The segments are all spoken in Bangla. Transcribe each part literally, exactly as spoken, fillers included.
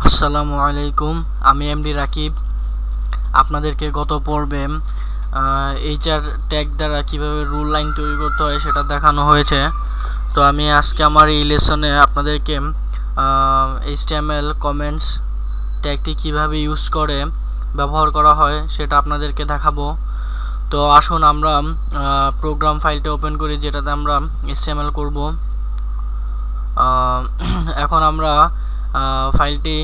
আসসালামু আলাইকুম, আমি এমডি রাকিব। আপনাদেরকে গত পর্বে এইচআর ট্যাগ দ্বারা কিভাবে রুল লাইন তৈরি করতে হয় সেটা দেখানো হয়েছে। তো আমি আজকে আমার এই লেসনে আপনাদেরকে এইচটিএমএল কমেন্টস ট্যাগটি কিভাবে ইউজ করে ব্যবহার করা হয় সেটা আপনাদেরকে দেখাবো। তো আসুন আমরা প্রোগ্রাম ফাইলটা ওপেন করি যেটাতে আমরা এইচটিএমএল করব। এখন আমরা ফাইলটি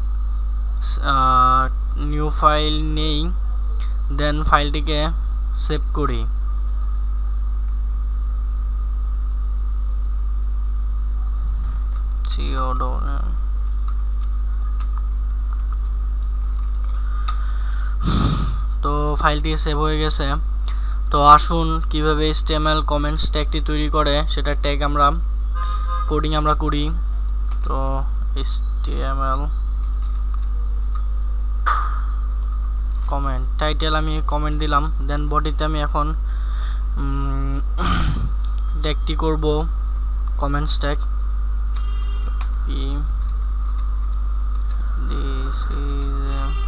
নিউ ফাইল নেই, দেন ফাইলটিকে সেভ করি। তো ফাইলটি সেভ হয়ে গেছে। তো আসুন কিভাবে এইচটিএমএল কমেন্টস ট্যাগটি তৈরি করে সেটা ট্যাগ আমরা কোডিং আমরা করি। তো এইচটিএমএল কমেন্ট টাইটেল আমি কমেন্ট দিলাম, দেন বডিতে আমি এখন ট্যাগটি করব comments tag. This is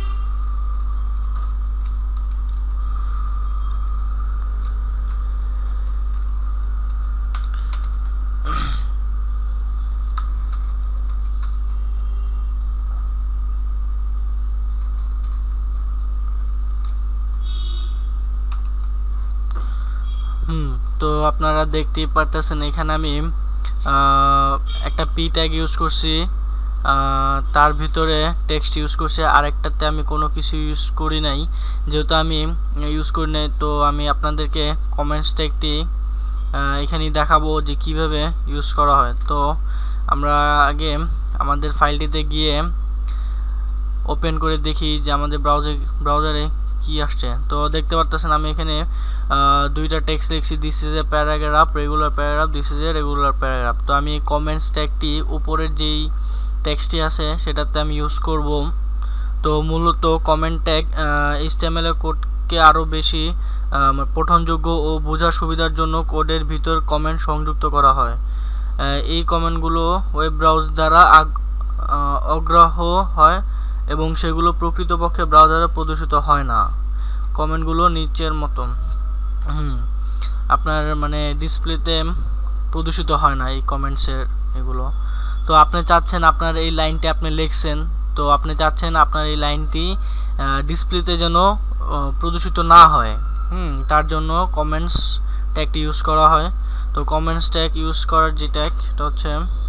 hmm তো আপনারা দেখতেই পারতেছেন এখানে আমি একটা পি ট্যাগ ইউজ করছি, তার ভিতরে টেক্সট ইউজ করছি, আরেকটাতে আমি কোনো কিছু ইউজ করি নাই। যেহেতু আমি ইউজ করি নাই তো আমি আপনাদেরকে কমেন্টস ট্যাগটি এখানেই দেখাবো যে কিভাবে ইউজ করা হয়। তো আমরা আগে আমাদের ফাইলটিতে গিয়ে ওপেন করে দেখি যে আমাদের ব্রাউজার ব্রাউজারে কি আসছে। তো দেখতে পারতেছেন আমি এখানে দুইটা টেক্সট লিখছি, this is a paragraph, regular paragraph, this is a regular paragraph. তো আমি কমেন্টস ট্যাগটি উপরের যেই টেক্সটটি আছে সেটাতে আমি ইউজ করব। তো মূলত কমেন্ট ট্যাগ এইচটিএমএল এর কোডকে আরও বেশি পঠনযোগ্য ও বোঝার সুবিধার জন্য কোডের ভিতর কমেন্ট সংযুক্ত করা হয়। এই কমেন্টগুলো ওয়েব ব্রাউজ দ্বারা অগ্রাহ্য হয় এবং সেগুলো প্রকৃতপক্ষে ব্রাউজারে প্রদর্শিত হয় না। কমেন্টগুলো নিচের মতো হুম আপনার মানে ডিসপ্লেতে প্রদর্শিত হয় না এই কমেন্টসের এগুলো। তো আপনি চাচ্ছেন আপনার এই লাইনটি আপনি লিখছেন, তো আপনি চাচ্ছেন আপনার এই লাইনটি ডিসপ্লেতে যেন প্রদর্শিত না হয়, হুম তার জন্য কমেন্টস ট্যাগটি ইউজ করা হয়। তো কমেন্টস ট্যাগ ইউজ করার যে ট্যাগ এটা হচ্ছে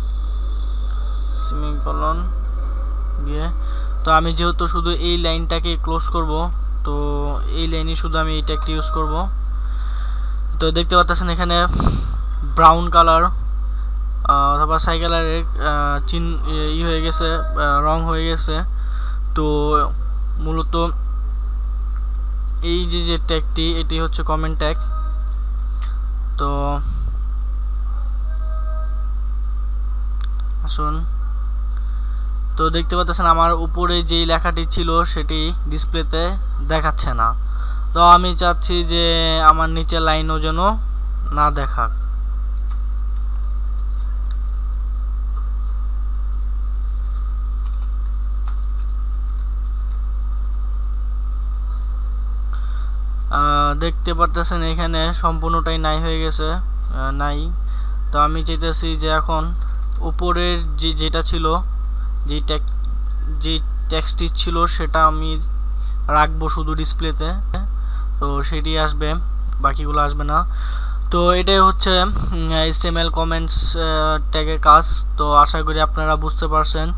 সেমিকোলন দিয়ে। তো আমি যেহেতু শুধু এই লাইনটাকে ক্লোজ করব, তো এই লাইনে শুধু আমি এই ট্যাগটি ইউজ করব। তো দেখতে পাচ্ছেন এখানে ব্রাউন কালার অথবা ছাই কালারের চিন ই হয়ে গেছে, রং হয়ে গেছে। তো মূলত এই যে যে ট্যাগটি এটি হচ্ছে কমেন্ট ট্যাগ। তো আসুন, তো দেখতে পাচ্ছেন আমার উপরে যেই লেখাটি ছিল সেটি ডিসপ্লেতে দেখাচ্ছে না। তো আমি চাচ্ছি যে আমার নিচের লাইনও যেন না দেখাক। দেখতে পারতেছেন এখানে সম্পূর্ণটাই নাই হয়ে গেছে, নাই। তো আমি চাইতেছি যে এখন উপরের যে যেটা ছিল যে ট্যাগ যে টেক্সটটি ছিল সেটা আমি রাখবো শুধু ডিসপ্লেতে, তো সেটি আসবে, বাকিগুলো আসবে না। তো এটাই হচ্ছে এইচটিএমএল কমেন্টস ট্যাগের কাজ। তো আশা করি আপনারা বুঝতে পারছেন।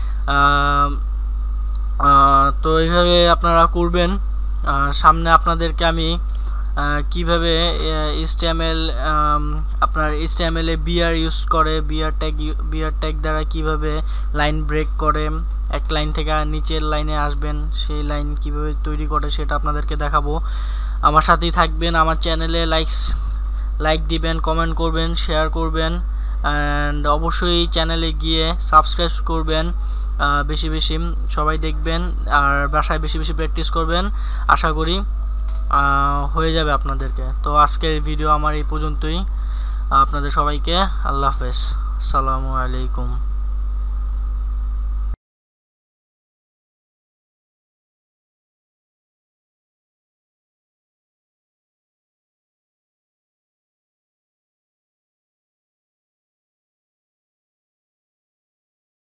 তো এইভাবে আপনারা করবেন। সামনে আপনাদেরকে আমি কিভাবে এইচটিএমএল আপনার এইচটিএমএল এ বিআর ইউজ করে, বিআর ট্যাগ বিআর ট্যাগ দ্বারা কিভাবে লাইন ব্রেক করে, এক লাইন থেকে নিচের লাইনে আসবেন সেই লাইন কিভাবে তৈরি করে সেটা আপনাদেরকে দেখাবো। আমার সাথেই থাকবেন। আমার চ্যানেলে লাইকস লাইক দিবেন, কমেন্ট করবেন, শেয়ার করবেন, অ্যান্ড অবশ্যই চ্যানেলে গিয়ে সাবস্ক্রাইব করবেন। বেশি বেশি সবাই দেখবেন আর বাসায় বেশি বেশি প্র্যাকটিস করবেন। আশা করি হয়ে যাবে আপনাদেরকে। তো আজকের ভিডিও আমার এই পর্যন্তই। আপনাদের সবাইকে আল্লাহ হাফেজ, আসসালামু আলাইকুম।